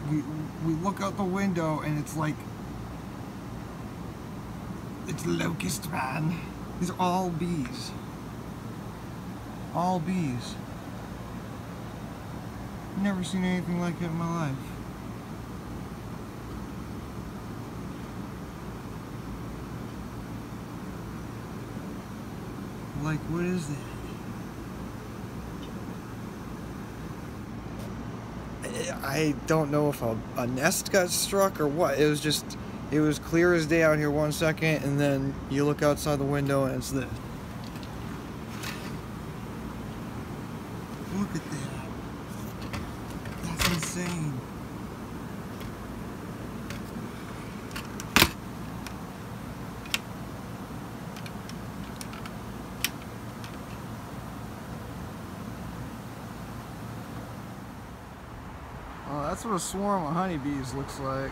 we, we look out the window and it's like, it's locust, man. These are all bees. All bees. Never seen anything like it in my life. Like, what is that? I don't know if a nest got struck or what. It was just, it was clear as day out here 1 second, and then you look outside the window and it's this. Look at that. That's insane. Oh, that's what a swarm of honeybees looks like.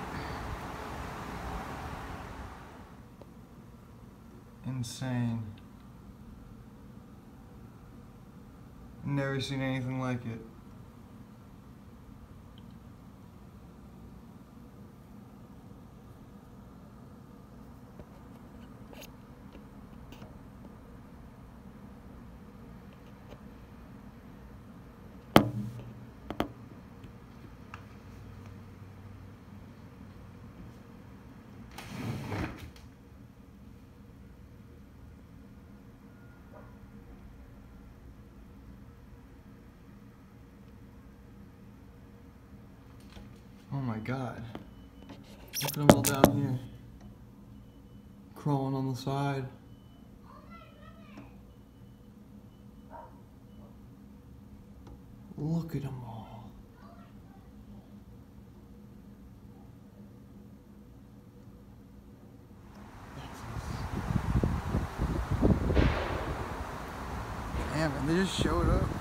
Insane. Never seen anything like it. Oh my god. Look at them all down here. Crawling on the side. Look at them all. Damn, and they just showed up.